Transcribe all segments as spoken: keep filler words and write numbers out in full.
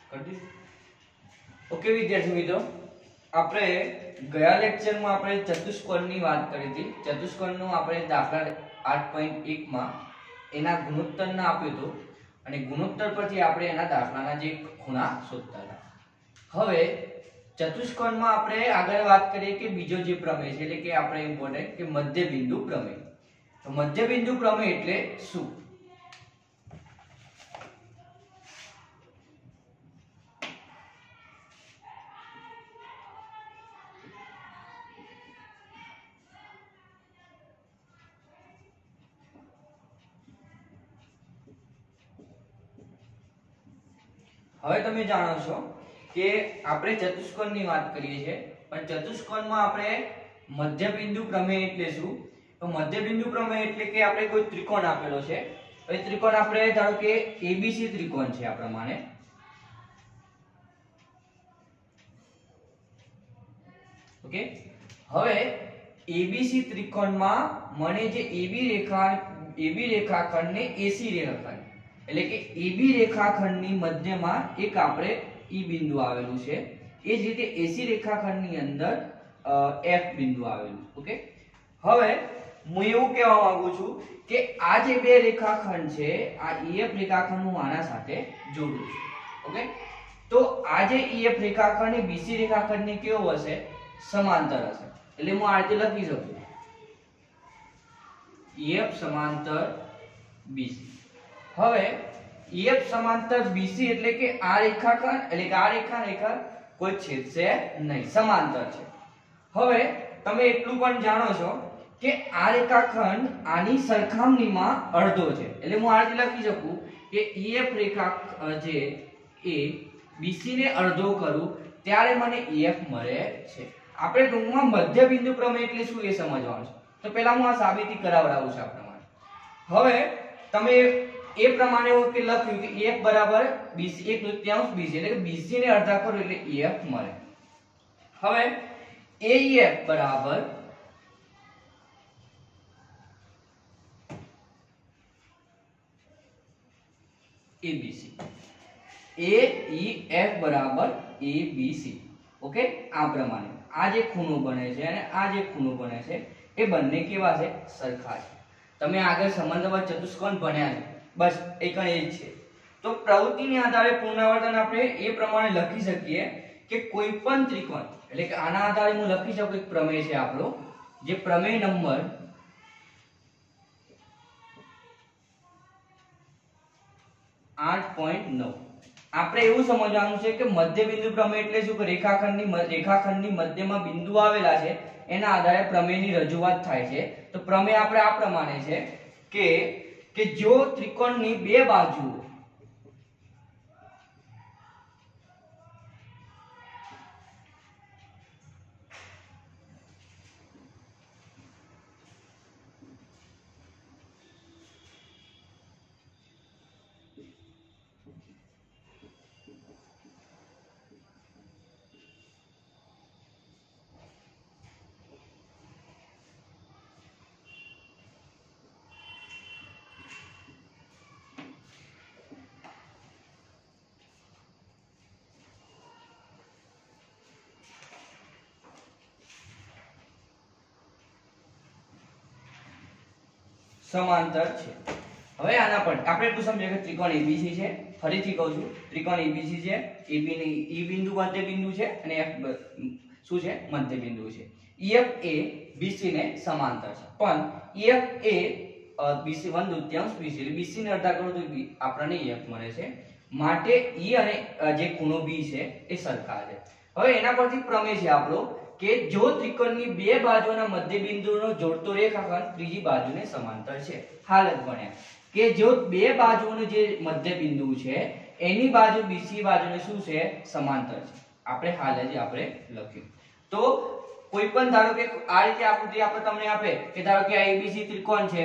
Okay विद्यार्थी मित्रों, આપણે ગયા લેક્ચરમાં આપણે ચતુષ્કોણની વાત કરી હતી। ચતુષ્કોણનો આપણે દાખલા આઠ પોઈન્ટ એક માં એના ગુણોત્તરના આપ્યું હતું અને ગુણોત્તર પરથી આપણે એના દાખલાના જે ખૂણા શોધતા હતા। હવે ચતુષ્કોણમાં આપણે આગળ વાત કરીએ કે બીજો જે પ્રમેય છે એટલે કે આપણે ઇમ્પોર્ટન્ટ કે મધ્યબિંદુ પ્રમેય। તો મધ્યબિંદુ પ્રમેય એટલે શું? હવે તમે જાણો છો કે આપણે ચતુષ્કોણની વાત કરીએ છીએ, પણ ચતુષ્કોણમાં આપણે મધ્યબિંદુ પ્રમેય એટલે શું? તો મધ્યબિંદુ પ્રમેય એટલે કે આપણે કોઈ ત્રિકોણ આપેલો છે, એ ત્રિકોણ આપણે ધારો કે એબીસી ત્રિકોણ છે આ પ્રમાણે, ઓકે। હવે એબીસી ત્રિકોણમાં મને જે એબી રેખા એબી રેખાખંડને એસી રેખાખંડ એટલે કે એબી રેખાખંડની મધ્યમાં એક આપણે ઈ બિંદુ આવેલું છે, એ જ રીતે એસી રેખાખંડની અંદર એફ બિંદુ આવેલું, ઓકે। હવે હું એવું કહેવા માંગુ છું કે આ જે બે રેખાખંડ છે, આ ઈએફ રેખાખંડ હું આના સાથે જોડું છું, ઓકે। તો આ જે ઈએફ રેખાખંડ એ બીસી રેખાખંડને કેવો હશે? સમાંતર હશે, એટલે હું આ રીતે લખી શકું ઈએફ સમાંતર બીસી। હવે ઈએફ સમાંતર બીસી એટલે કે આ રેખાખંડ એટલે કે આ રેખા રેખા કોઈ છેદશે નહીં, સમાંતર છે। હવે તમે એટલું પણ જાણો છો કે આ રેખાખંડ આની સરખામણીમાં અડધો છે, એટલે હું આ રીતે લખી શકું કે ઈએફ રેખા જે એ બીસી ને અડધો કરું ત્યારે મને ઈએફ મળે છે। આપણે ટૂંકમાં મધ્યબિંદુ પ્રમેય એટલે શું એ સમજવાનું છે, તો પહેલા હું આ સાબિતી કરાવડાવું છું આ પ્રમાણે। હવે તમે એ પ્રમાણે હું કે લખ્યું કે ef બરાબર બીસી એક તૃતીયાંશ બીસી એટલે કે બીસી ને અડધા કરો એટલે ef મળે। હવે aef બરાબર abc, aef બરાબર abc, ઓકે। આ પ્રમાણે આ જે ખૂણો બને છે અને આ જે ખૂણો બને છે એ બંને કેવા છે? સરખા છે। તમે આગળ સંબંધવાદ ચતુષ્કોણ ભણ્યા છે, બસ એક જ છે। તો પ્રવૃત્તિના આધારે પુનરાવર્તન આપણે એ પ્રમાણે લખી શકીએ કે કોઈ પણ ત્રિકોણ એટલે કે આના આધારે હું લખી શકું એક પ્રમેય છે આપણો, જે પ્રમેય નંબર આઠ પોઈન્ટ નવ। આપણે એવું સમજવાનું છે કે મધ્યબિંદુ પ્રમેય એટલે શું? કે રેખાખંડની રેખાખંડની મધ્યમાં બિંદુ આવેલા છે, એના આધારે પ્રમેયની રજૂઆત થાય છે। તો પ્રમેય આપણે આ પ્રમાણે છે કે કે જો ત્રિકોણની બે બાજુઓ સમાંતર છે। હવે આના પર આપણે એટલું સમજીએ કે ત્રિકોણ એબીસી છે, ફરીથી કહું છું ત્રિકોણ એબીસી છે, એબી ની ઈ બિંદુ મધ્ય બિંદુ છે અને એફ શું છે? મધ્ય બિંદુ છે। ઈએફ એ બીસી ને સમાંતર છે, પણ ઈએફ એ બીસી એક તૃતીયાંશ બીસી એટલે બીસી ને અડધા કરો તો આપણને ઈએફ મળે છે, માટે ઈ અને જે ખૂણો બી છે એ સરખા છે। હવે એના પરથી પ્રમેય છે આપણો કે જો ત્રિકોણની બે બાજુના મધ્યબિંદુનો જોડતો રેખાખંડ ત્રીજી બાજુને સમાંતર છે। હાલત ભણ્યા કે જો બે બાજુનો જે મધ્યબિંદુ છે એની બાજુ બીજી બાજુને શું છે? સમાંતર છે। આપણે હાલ જ આપણે લખ્યું। તો કોઈ પણ ધારો કે આ રીતે આકૃતિ આપણે તમને આપે કે ધારો કે આ એબીસી ત્રિકોણ છે,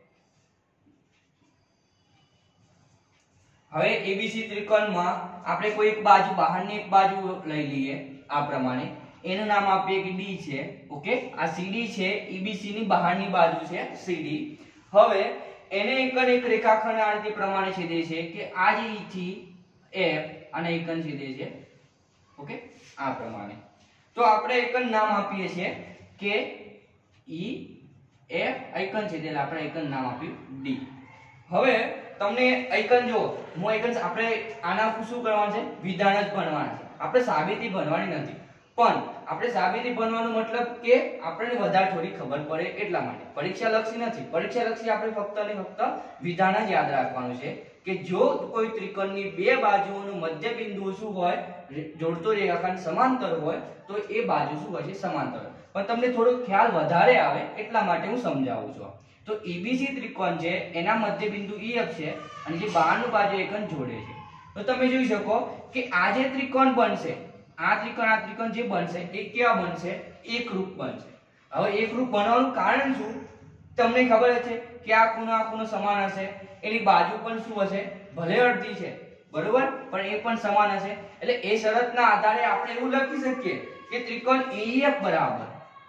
હવે એબીસી ત્રિકોણમાં આપણે કોઈ એક બાજુ બહારની એક બાજુ લઈ લઈએ આ પ્રમાણે, એનું નામ આપીએ કે ડી છે, ઓકે। આ સીડી છે, ઈબીસી ની બહારની બાજુ છે સીડી। હવે એને એક એક રેખાખંડ આ રીતે પ્રમાણે છેદે છે કે આ જે ઈ થી F અને એકન છેદે છે ઓકે આ પ્રમાણે. તો આપણે એકન નામ આપીએ છીએ કે E F આઇકન છે એટલે આપણે આઇકન નામ આપ્યું D. હવે તમને આઇકન જો હું આઇકન આપણે આના શું કરવાનું છે વિધાન જ ભણવાના છે આપણે સાબિતી ભણવાની નથી પણ આપણે સાબિતી ભણવાનો મતલબ કે આપણને વધારે થોડી ખબર પડે એટલા માટે પરીક્ષા લક્ષી નથી પરીક્ષા લક્ષી આપણે ફક્ત અને ફક્ત વિધાન જ યાદ રાખવાનું છે કે જો કોઈ ત્રિકોણની બે બાજુઓનું મધ્ય બિંદુ શું હોય જોડતો રેખાખંડ સમાંતર હોય તો એ બાજુ શું હોય છે સમાંતર. પણ તમને થોડો ખ્યાલ વધારે આવે એટલા માટે હું સમજાવું છું. તો એબીસી ત્રિકોણ છે એના મધ્ય બિંદુ E F છે અને જે બહારનું બાજુ એકન જોડે છે. તો તમે જોઈ શકો કે આ જે ત્રિકોણ બનશે આ ત્રિકોણ આ ત્રિકોણ જે બનશે એ કેવા બનશે એકરૂપ બનશે. હવે એકરૂપ બનવાનું કારણ શું તમને ખબર છે કે આ ખૂણો આ ખૂણો સમાન હશે એની બાજુ પણ શું હશે ભલે અડધી છે બરોબર પણ એ પણ સમાન હશે એટલે એ શરતના આધારે આપણે એવું લખી શકીએ કે ત્રિકોણ E F બરાબર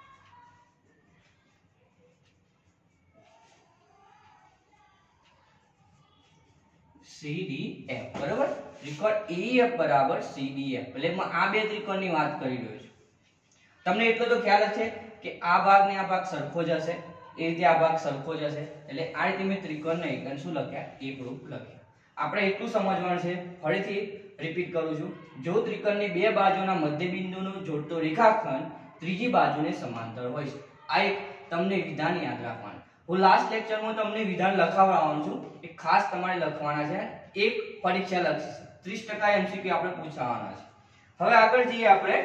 C D F બરાબર ત્રિકોણ E F બરાબર C D F એટલે હું આ બે ત્રિકોણની વાત કરી રહ્યો છું. તમને એટલો તો ખ્યાલ જ છે કે આ ભાગ ને આ ભાગ સરખો જ હશે એ રીતે આ ભાગ સરખો જ હશે એટલે આ રીતે મેં ત્રિકોણને એકન શું લખ્યા એકરૂપ લખ્યા. આપણે એટલું સમજવાનું છે ફરીથી રિપીટ કરું છું જો ત્રિકોણની બે બાજુના મધ્ય બિંદુનો જોડતો રેખાખંડ ત્રીજી બાજુને સમાંતર હોય છે આ એક તમને વિધાન યાદ રાખવાનું. હું લાસ્ટ લેક્ચરમાં તમને વિધાન લખાવવાનો છું એ ખાસ તમારે લખવાના છે એક પરીક્ષા લક્ષી છે ત્રીસ ટકા એમસીક્યુ આપણે પૂછાવાના છે. હવે આગળ જઈએ આપણે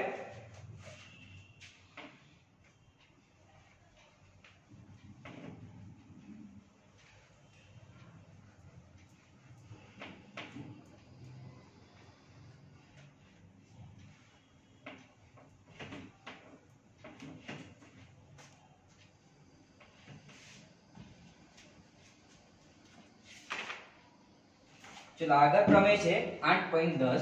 चलो આગળ પ્રમેય છે આઠ પોઈન્ટ દસ.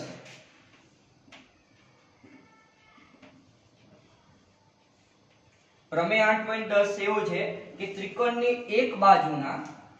પ્રમેય આઠ પોઈન્ટ દસ એવું છે કે ત્રિકોણની એક બાજુના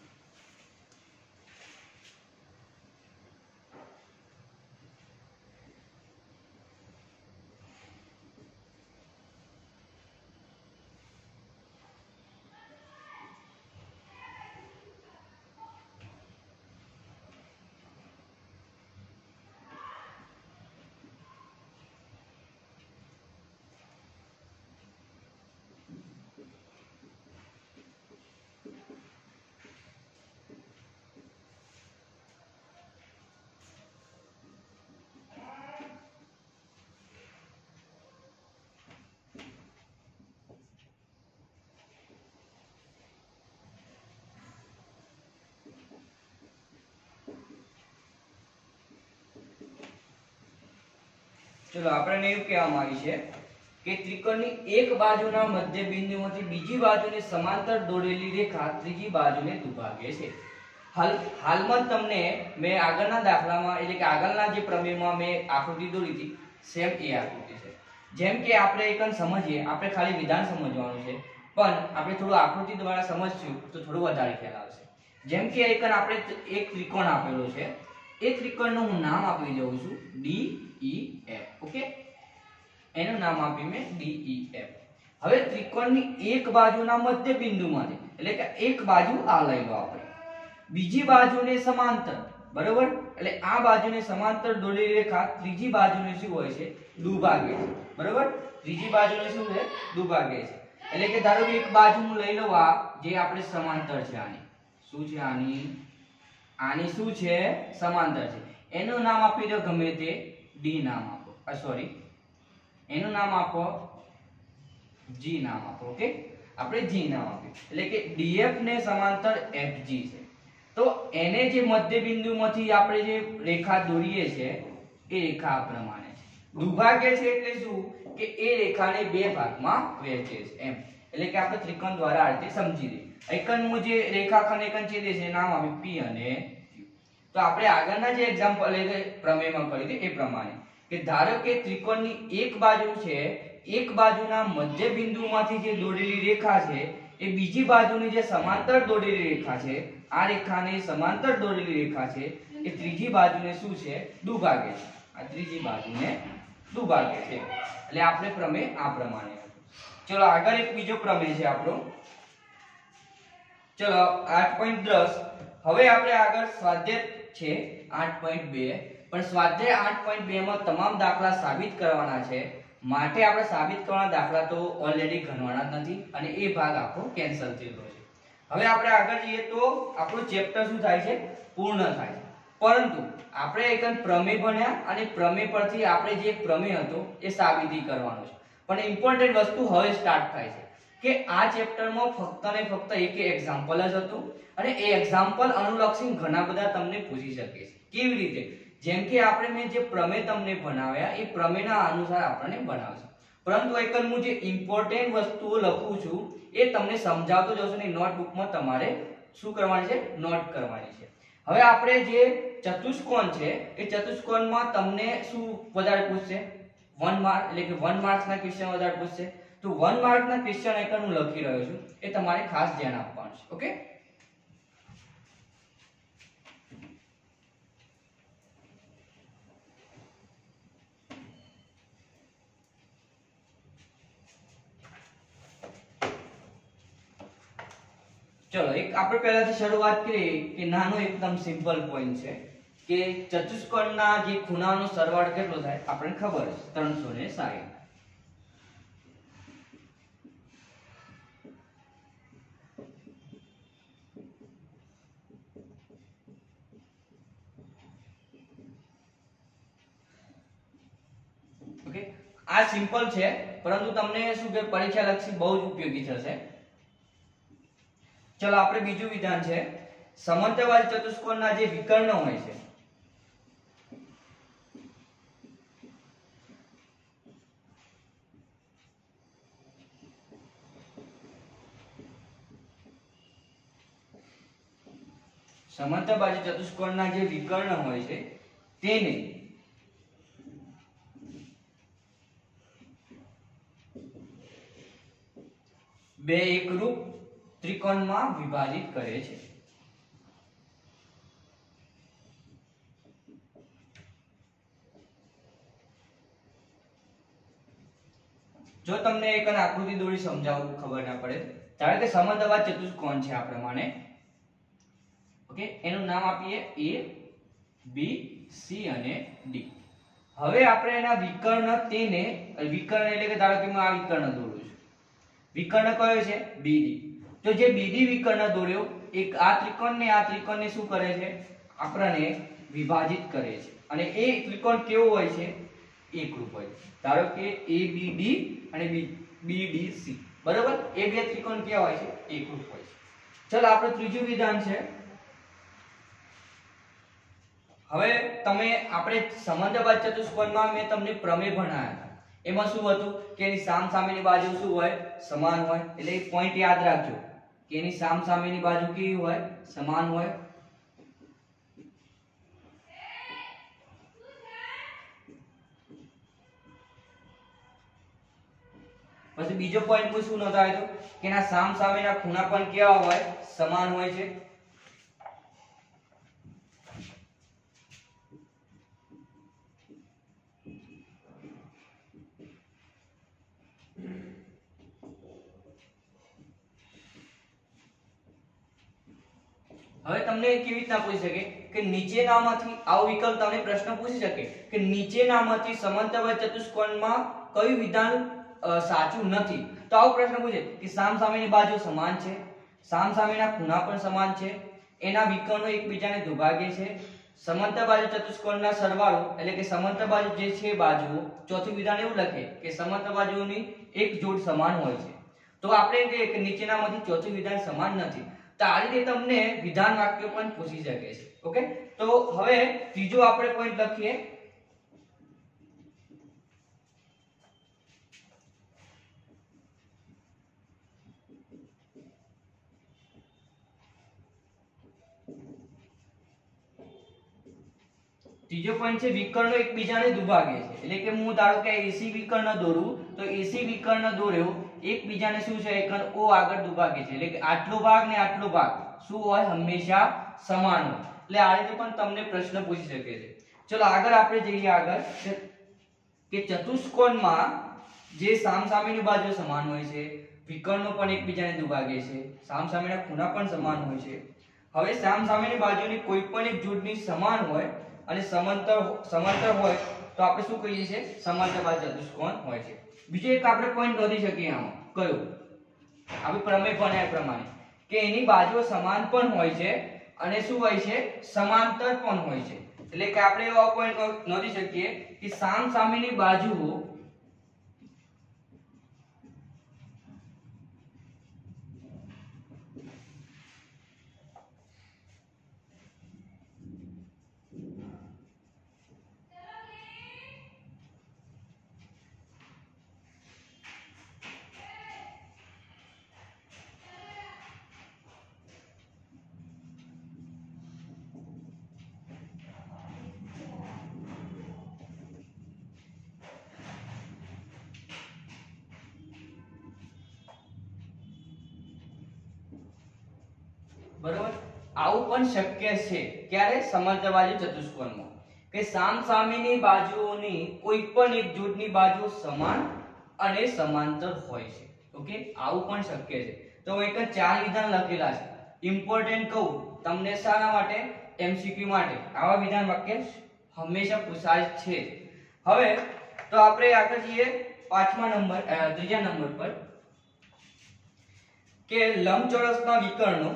ચલો આપણને એવું કહેવામાં આવ્યું છે કે ત્રિકોણની એક બાજુના મધ્ય બિંદુમાંથી બીજી બાજુને સમાંતર દોરેલી રેખા ત્રીજી બાજુને દુભાગે છે. હાલ હાલમાં તમને મેં આગળના દાખલામાં એટલે કે આગળના જે પ્રમેયમાં મેં આકૃતિ દોરી હતી સેમ એ આકૃતિ છે. જેમ કે આપણે એકન સમજીએ આપણે ખાલી વિધાન સમજવાનું છે પણ આપણે થોડું આકૃતિ દ્વારા સમજશું તો થોડું વધારે ખ્યાલ આવશે. જેમ કે એકન આપણે એક ત્રિકોણ આપેલો છે એ ત્રિકોણનું હું નામ આપી દઉં છું D E F ઓકે એનું નામ આપી મેં D E F. હવે ત્રિકોણની એક બાજુના મધ્ય બિંદુમાંથી એટલે કે એક બાજુ આ લઈ લો આપણે બીજી બાજુને સમાંતર બરોબર એટલે આ બાજુને સમાંતર દોરેલી રેખા ત્રીજી બાજુને શું હોય છે દુભાગે છે બરોબર ત્રીજી બાજુને શું છે દુભાગે છે એટલે કે ધારો કે એક બાજુ હું લઈ લઉં આ જે આપણે સમાંતર છે આની શું છે આની આની શું છે સમાંતર છે એનું નામ આપી દો ગમે તે D નામ આપો આ સોરી એનું નામ આપો G નામ આપો ઓકે આપણે G નામ આપ્યું એટલે કે D F ને સમાંતર F G છે. તો એને જે મધ્ય બિંદુમાંથી આપણે જે રેખા દોરીએ છે એ રેખા આ પ્રમાણે છે દુભાગે છે એટલે શું કે એ રેખાને બે ભાગમાં વહેંચે છે એમ એટલે કે આપણે ત્રિકોણ દ્વારા આ રીતે સમજી લઈએ. એકનનું જે રેખાખંડ એકન છેદે છે નામ આપ્યું P અને Q. તો આપણે આગળના જે એક્ઝામ્પલ એટલે પ્રમેયમાં કર્યું હતું એ પ્રમાણે કે ધારો કે ત્રિકોણની એક બાજુ છે એક બાજુના મધ્ય બિંદુમાંથી જે દોરેલી રેખા છે એ બીજી બાજુની જે સમાંતર દોરેલી રેખા છે આ રેખાને સમાંતર દોરેલી રેખા છે એ ત્રીજી બાજુને શું છે દુભાગે છે, આ ત્રીજી બાજુને દુભાગે છે. એટલે આપણે પ્રમેય આ પ્રમાણે હતું. ચલો આગળ એક બીજો પ્રમેય છે આપણો. ચલો આઠ પોઈન્ટ દસ. હવે આપણે આગળ સ્વાધ્યાય છે આઠ પોઈન્ટ બે, પણ સ્વાધ્યાય આઠ પોઈન્ટ બે માં તમામ દાખલા સાબિત કરવાના છે, માટે આપણે સાબિત કરવાના દાખલા તો ઓલરેડી ગણવાના જ નથી અને એ ભાગ આખો કેન્સલ થયેલો છે. હવે આપણે આગળ જઈએ તો આપણું ચેપ્ટર શું થાય છે પૂર્ણ થાય છે. પરંતુ આપણે એક પ્રમેય ભણ્યા અને પ્રમેય પરથી આપણે જે પ્રમેય હતો એ સાબિતી કરવાનો છે. પણ ઇમ્પોર્ટન્ટ વસ્તુ હવે સ્ટાર્ટ થાય છે કે આ ચેપ્ટરમાં ફક્ત ને ફક્ત એક એક્ઝામ્પલ જ હતું અને એ એક્ઝામ્પલ અનુલક્ષી ઘણા બધા તમને પૂછી શકે છે. કેવી રીતે? જેમ કે આપણે મેં જે પ્રમેય તમને ભણાવ્યા એ પ્રમેયના અનુસાર આપણને બનાવશે, પરંતુ એક હું જે ઇમ્પોર્ટન્ટ વસ્તુઓ લખું છું એ તમને સમજાવતો જશું ને નોટબુકમાં તમારે શું કરવાની છે નોટ કરવાની છે. હવે આપણે જે ચતુષ્કોણ છે એ ચતુષ્કોણમાં તમને શું વધારે પૂછશે વન માર્ક, એટલે કે વન માર્ક્સના ક્વેશ્ચન વધારે પૂછશે. તો વન માર્કના ક્વેશ્ચન એક હું લખી રહ્યો છું એ તમારે ખાસ ધ્યાન આપવાનું છે. ઓકે, ચલો એક આપણે પહેલાથી શરૂઆત કરીએ કે નાનો એકદમ સિમ્પલ પોઈન્ટ છે કે ચતુષ્કોણના જે ખૂણાનો સરવાળો કેટલો થાય આપણને ખબર છે ત્રણસો ને સાહીઠ. ઓકે, આ સિમ્પલ છે પરંતુ તમને શું કે પરીક્ષા લક્ષી બહુ જ ઉપયોગી થશે. ચલો આપણે બીજું વિધાન છે સમાંતરબાજુ ચતુષ્કોણના જે વિકર્ણ હોય છે સમાંતરબાજુ ચતુષ્કોણના જે વિકર્ણ હોય છે તેને બે એકરૂપ ત્રિકોણમાં વિભાજિત કરે છે. જો તમને એક આકૃતિ દોરી સમજાવું ખબર ના પડે, ધારો કે સમદ્બાજુ ચતુષ્કોણ છે આ પ્રમાણે. ઓકે, એનું નામ આપીએ A, B, C અને D. હવે આપણે એના વિકર્ણ તેને વિકર્ણ એટલે કે ધારો કે હું આ વિકર્ણ દોરું છું, વિકર્ણ કયો છે B D. તો જે B D વિકર્ણ દોર્યો એક આ ત્રિકોણને આ ત્રિકોણને શું કરે છે આપણને વિભાજિત કરે છે અને એ ત્રિકોણ કેવો હોય છે એકરૂપ હોય છે. ધારો કે A B D અને B D C, બરાબર, એ બે ત્રિકોણ કેવા હોય છે એકરૂપ હોય છે. ચલો આપણે ત્રીજું વિધાન છે. હવે તમે આપણે સમદ્બાજુ ચતુષ્કોણમાં મેં તમને પ્રમેય ભણાવ્યા હતા, એમાં શું હતું કે એની સામ સામેની બાજુ શું હોય સમાન હોય. એટલે એક પોઈન્ટ યાદ રાખજો કે એની સામ સામેની બાજુ કેવી હોય સમાન હોય. પછી બીજો પોઈન્ટ હું શું નોંધાયો હતો કે એના સામ સામેના ખૂણા પણ કેવા હોય સમાન હોય છે. હવે તમને કેવી રીતના પૂછી શકે કે નીચેનામાંથી આવો વિકલ્પ તમને પ્રશ્ન પૂછી શકે કે નીચેનામાંથી સમાંતરબાજુ ચતુષ્કોણમાં કયું વિધાન સાચું નથી. તો આવો પ્રશ્ન પૂછે કે સામ સામેની બાજુ સમાન છે, સામ સામેના ખૂણા પણ સમાન છે, એના વિકર્ણો એકબીજાને દુભાગે છે, સમાંતરબાજુ ચતુષ્કોણના સરવાળો એટલે કે સમાંતરબાજુ જે છે બાજુઓ, ચોથું વિધાન એવું લખે કે સમાંતરબાજુઓની એક જોડ સમાન હોય છે. તો આપણે કહીએ કે નીચેનામાંથી ચોથું વિધાન સમાન નથી. તો આ રીતે તમને વિધાન વાક્ય પણ પૂછી શકે છે. ઓકે, તો હવે ત્રીજો આપણે પોઈન્ટ લખીએ. ત્રીજો પોઈન્ટ છે વિકર્ણો એકબીજાને દુભાગે છે. એટલે કે હું ધારો કે A C વિકર્ણ દોરું તો A C વિકર્ણ દોર્યો એકબીજાને શું છે એક O આગળ દુભાગે છે. એટલે કે આટલો ભાગ ને આટલો ભાગ શું હોય હંમેશા સમાન હોય. એટલે આ રીતે પણ તમને પ્રશ્ન પૂછી શકે છે। ચલો આગળ આપણે જઈએ આગળ કે ચતુષ્કોણમાં જે સામસામેની બાજુ સમાન હોય છે, વિકર્ણો પણ એકબીજાને દુભાગે છે, સામસામેના ખૂણા પણ સમાન હોય છે। હવે સામસામેની બાજુની કોઈ પણ એક જોડની સમાન હોય અને સમાંતર સમાંતર હોય તો આપણે શું કહીએ છીએ? સમાંતરબાજુ ચતુષ્કોણ હોય છે। બીજો એક આપણે પોઈન્ટ નોંધી શકીએ આમાં કયો? આપણે પ્રમેય ભણ્યા પ્રમાણે કે એની બાજુઓ સમાન પણ હોય છે અને શું હોય છે? સમાંતર પણ હોય છે। એટલે કે આપણે એવો પોઈન્ટ નોંધી શકીએ કે સામસામેની બાજુઓ બરોબર આવું પણ શક્ય છે। ક્યારે? સમાંતરબાજુ ચતુષ્કોણમાં કે સામસામેની બાજુઓની કોઈ પણ એક જોડની બાજુ સમાન અને સમાંતર હોય છે। ઓકે, આવું પણ શક્ય છે। તો એક ચાર વિધાન લખેલા છે, ઇમ્પોર્ટન્ટ કહું તમને શાના માટે? એમસીક્યુ માટે। આવા વિધાન વાક્ય હંમેશા પૂછાય છે। હવે તો આપણે આગળ જઈએ પાંચમા નંબર ત્રીજા નંબર પર કે લંબચોરસના વિકર્ણો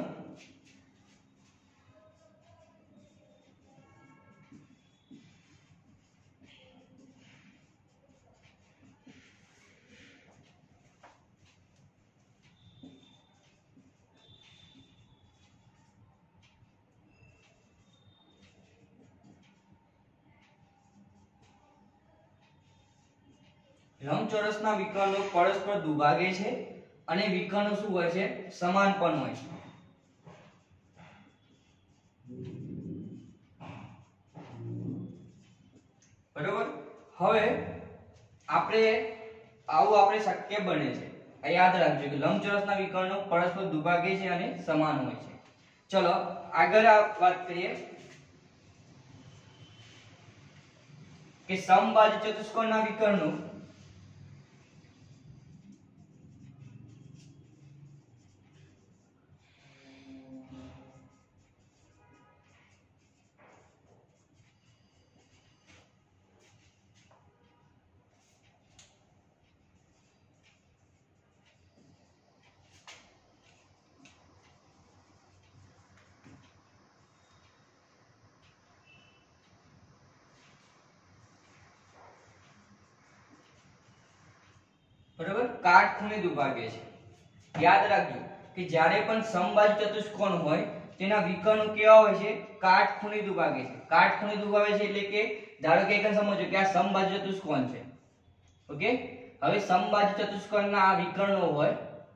લંબચોરસના વિકર્ણો પરસ્પર દુભાગે છે અને વિકર્ણો શું હોય છે? સમાન પણ હોય છે। બરોબર, હવે આપણે આવું આપણે શક્ય બને છે। આ યાદ રાખજો કે લંબચોરસના વિકર્ણો પરસ્પર દુભાગે છે અને સમાન હોય છે। ચલો આગળ વાત કરીએ કે સમબાજુ ચતુષ્કોણના વિકર્ણો બરાબર કાટખૂણે દુભાગે છે। યાદ રાખજો કે જ્યારે પણ સમબાજુ ચતુષ્કોણ હોય તેના વિકર્ણો કેવા હોય છે? કાટખૂણે દુભાગે છે। કાટખૂણે દુભાવે છે એટલે કે ધારો કે એકમ સમજો કે આ સમબાજુ ચતુષ્કોણ છે। ઓકે, હવે સમબાજુ ચતુષ્કોણના આ વિકર્ણો હોય,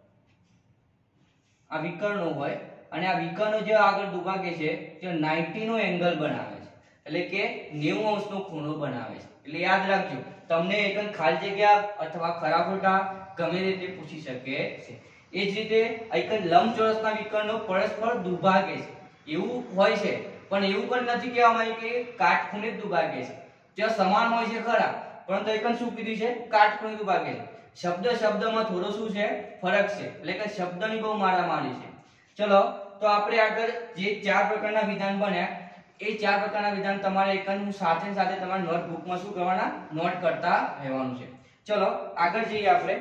આ વિકર્ણો હોય અને આ વિકર્ણો જે આગળ દુભાગે છે તે નવ્વાણું નો એંગલ બનાવે છે, એટલે કે નેવું અંશનો ખૂણો બનાવે છે। એટલે યાદ રાખજો તમને એકમ ખાલી જગ્યા અથવા ખરા ખોટા ગમે રીતે પૂછી શકે છે। એ જ રીતે એકમ લંબચોરસના વિકર્ણો પરસ્પર દુભાગે છે એવું હોય છે, પણ એવું પણ નથી કહેવામાં આવ્યું કે કાટખૂણે જ દુભાગે છે। ત્યાં સમાન હોય છે ખરા, પરંતુ એકમ શું કીધું છે? કાટખૂણે દુભાગે છે। શબ્દ શબ્દમાં થોડો શું છે? ફરક છે, એટલે કે શબ્દની બહુ મારામારી છે। ચલો તો આપણે આગળ જે ચાર પ્રકારના વિધાન બન્યા એ ચાર પ્રકારના વિધાન તમારે એકમ સાથે સાથે તમારા નોટબુકમાં શું કરવાના? નોટ કરતા રહેવાનું છે। ચલો આગળ જઈએ આપણે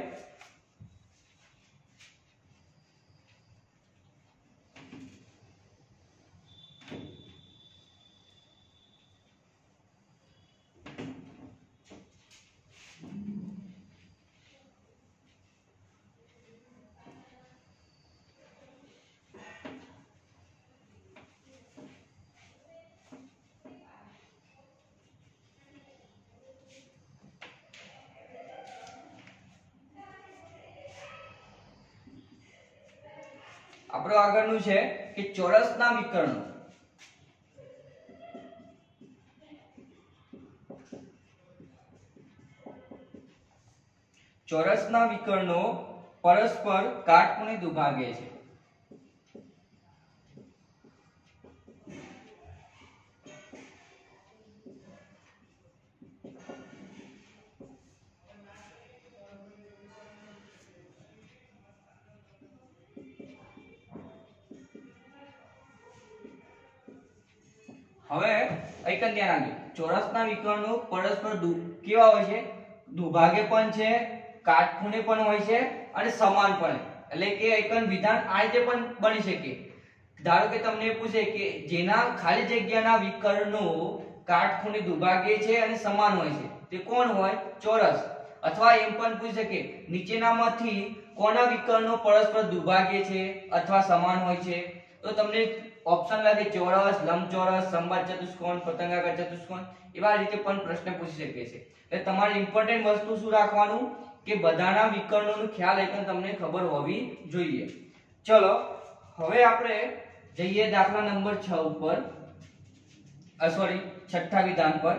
આપણો આગળનું છે કે ચોરસના વિકર્ણો ચોરસના વિકર્ણો પરસ્પર કાટખૂણે દુભાગે છે। હવે એકન ધ્યાન રાખજો, ચોરસના વિકર્ણો પરસ્પર કેવા હોય છે? દુભાગે પણ છે, કાટખૂણે પણ હોય છે અને સમાન પણ, એટલે કે એકન વિધાન આ રીતે પણ બની શકે. ધારો કે તમને પૂછે કે જેના ખાલી જગ્યાના વિકર્ણો કાટખૂણે દુભાગે છે અને સમાન હોય છે તે કોણ હોય? ચોરસ. અથવા એમ પણ પૂછી શકે નીચેનામાંથી કોના વિકર્ણો પરસ્પર દુભાગે છે અથવા સમાન હોય છે? તો તમને ઓપ્શન લાગે ચોરસ, લંબચોરસ, સમબાહુ ચતુષ્કોણ, પતંગાકાર ચતુષ્કોણ, એવા રીતે પણ પ્રશ્ન પૂછી શકે છે. એટલે તમારે ઇમ્પોર્ટન્ટ વસ્તુ શું રાખવાનું કે બધાના વિકર્ણોનો ખ્યાલ એકદમ તમને ખબર હોવી જોઈએ. ચલો હવે આપણે જઈએ દાખલા નંબર છ ઉપર, સોરી છઠ્ઠા વિધાન પર.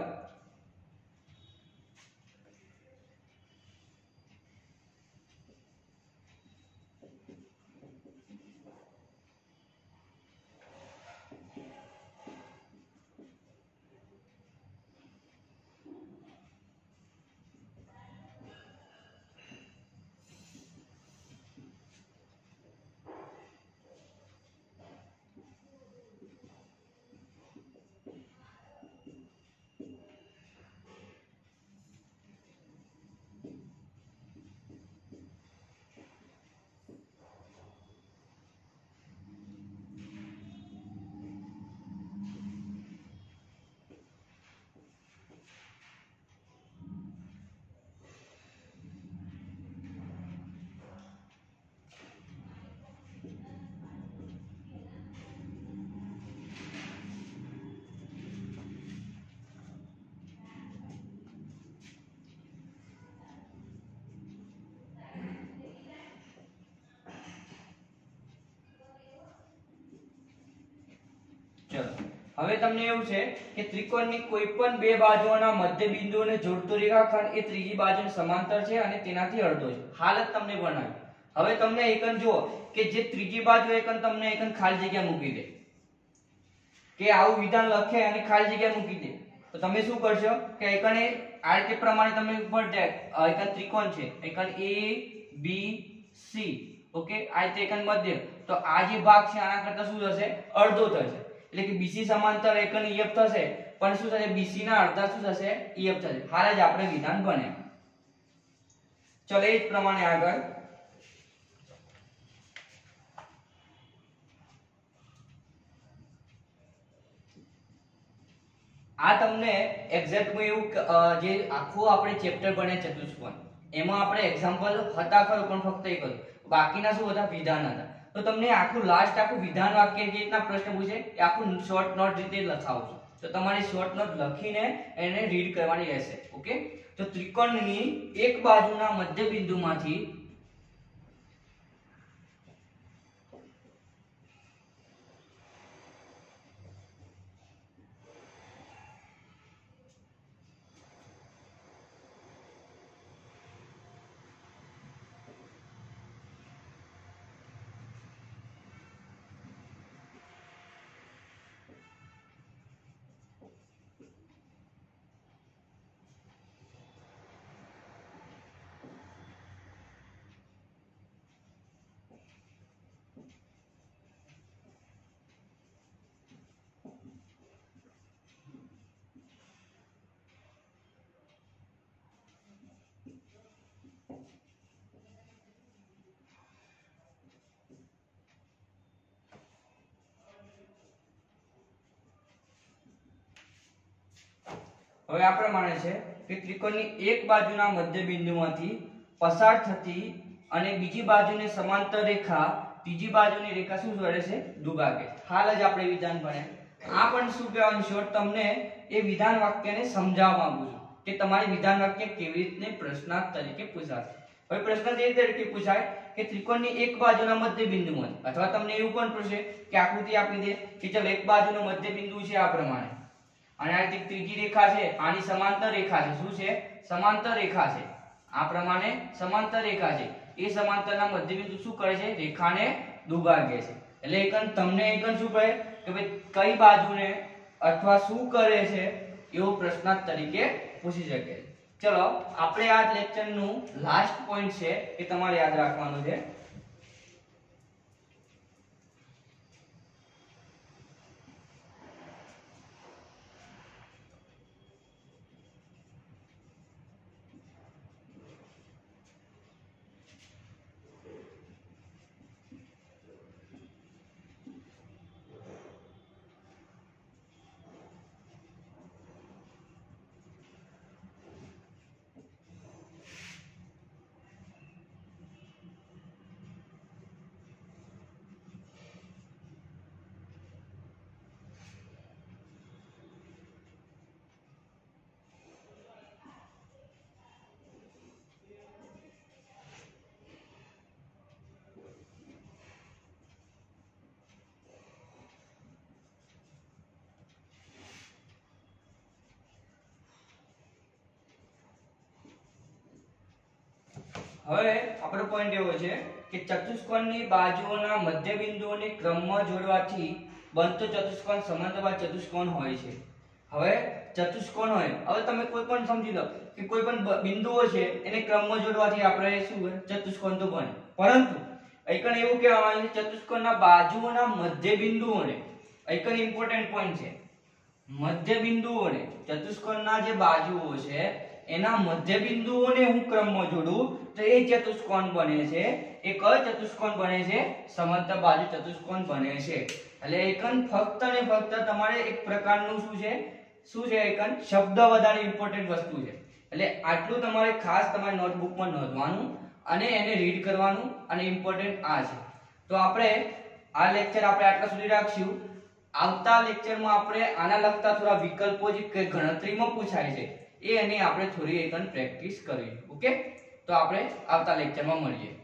હવે તમને એવું છે કે ત્રિકોણની કોઈ પણ બે બાજુઓના મધ્ય બિંદુઓને જોડતો રેખાખંડ એ ત્રીજી બાજુને સમાંતર છે અને તેનાથી અડધો છે. હાલત તમને બનાવી. હવે તમને એકન જુઓ કે જે ત્રીજી બાજુ એકન તમને એકન ખાલી જગ્યા મૂકી દે, કે આવું વિધાન લખે અને ખાલી જગ્યા મૂકી દે, તો તમે શું કરશો કે એકન આ રીતે પ્રમાણે તમે ઉપર એકન ત્રિકોણ છે, એકન A B C, ઓકે, આ રીતે એકન મધ્ય, તો આ જે ભાગ છે આના કરતા શું થશે? અડધો થશે. એટલે કે B C સમાંતર એકન E F થશે, પણ શું થશે? B C ના અડધા શું થશે? E F થશે. હાલ જ આપણે વિધાન બન્યા. ચલો એ જ પ્રમાણે આગળ આ તમને એક્ઝેક્ટમાં એવું જે આખું આપણે ચેપ્ટર બને ચતુષ્કોણ, એમાં આપણે એક્ઝામ્પલ હતા ખરું પણ ફક્ત એક હતું, બાકીના શું હતા? વિધાન હતા. તો તમને આખું લાસ્ટ આખું વિધાન વાક્ય જે રીતના પ્રશ્ન પૂછે એ આખું શોર્ટ નોટ રીતે લખાવજો. તો તમારે શોર્ટ નોટ લખીને એને રીડ કરવાની રહેશે. ઓકે, તો ત્રિકોણની એક બાજુના મધ્ય બિંદુમાંથી હવે આ પ્રમાણે છે કે ત્રિકોણની એક બાજુના મધ્ય બિંદુમાંથી પસાર થતી અને બીજી બાજુને સમાંતર રેખા ત્રીજી બાજુની રેખા શું જોડે છે? દુભાગે. હાલ જ આપણે વિધાન ભણ્યા. આ પણ શું કહેવાનું શોર્ટ તમને એ વિધાન વાક્યને સમજાવવા માંગુ છું કે તમારે વિધાન વાક્ય કેવી રીતે પ્રશ્નાર્થ તરીકે પૂછાશે. હવે પ્રશ્ન તે તરીકે પૂછાય કે ત્રિકોણની એક બાજુના મધ્ય બિંદુમાં, અથવા તમને એવું પણ પૂછે કે આકૃતિ આપી દે કે ચાલ એક બાજુનો મધ્ય બિંદુ છે આ પ્રમાણે, અને આ ત્રીજી રેખા છે આની સમાંતર રેખા છે. શું છે? સમાંતર રેખા છે. આ પ્રમાણે સમાંતર રેખા છે. એ સમાંતરના મધ્યબિંદુ શું કરે છે? રેખાને દુભાગે છે. એટલે એકન તમને એકન શું કહે કે ભાઈ કઈ બાજુને અથવા શું કરે છે એવો પ્રશ્નાર્થ તરીકે પૂછી શકે. ચલો આપણે આ લેક્ચરનું લાસ્ટ પોઈન્ટ છે એ તમારે યાદ રાખવાનું છે. હવે આપણો પોઈન્ટ એવો છે કે ચતુષ્કોણની બાજુઓના મધ્ય બિંદુઓને ક્રમમાં જોડવાથી બનતો ચતુષ્કોણ સમાંતરબાજુ ચતુષ્કોણ હોય છે. હવે ચતુષ્કોણ હોય, હવે તમે કોઈ પણ સમજી લો કે કોઈ પણ બિંદુઓ છે એને ક્રમમાં જોડવાથી આપણે શું ચતુષ્કોણ તો બને, પરંતુ અહીં એવું કહેવામાં આવ્યું છે ચતુષ્કોણના બાજુઓના મધ્ય બિંદુઓને, અહીં ઇમ્પોર્ટન્ટ પોઈન્ટ છે, મધ્ય બિંદુઓને, ચતુષ્કોણના જે બાજુઓ છે એના મધ્ય બિંદુઓને હું ક્રમમાં જોડું તો એ ચતુષ્કોણ બને છે. એ કયો ચતુષ્કોણ બને છે? સમાંતર બાજુ ચતુષ્કોણ બને છે. એટલે એકન ફક્ત ને ફક્ત તમારે એક પ્રકારનું શું છે શું છે એકન શબ્દ વધારે ઇમ્પોર્ટન્ટ વસ્તુ છે. એટલે આટલું તમારે ખાસ તમારી નોટબુકમાં નોંધવાનું અને એને રીડ કરવાનું અને ઇમ્પોર્ટન્ટ આ છે. તો આપણે આ લેક્ચર આપણે આટલા સુધી રાખશું. આવતા લેક્ચરમાં આપણે આના લગતા થોડા વિકલ્પો જે ગણતરીમાં પૂછાય છે એ એની આપણે થોડી એકન પ્રેક્ટિસ કરીશું. ઓકે, તો આપણે આવતા લેક્ચરમાં મળીએ.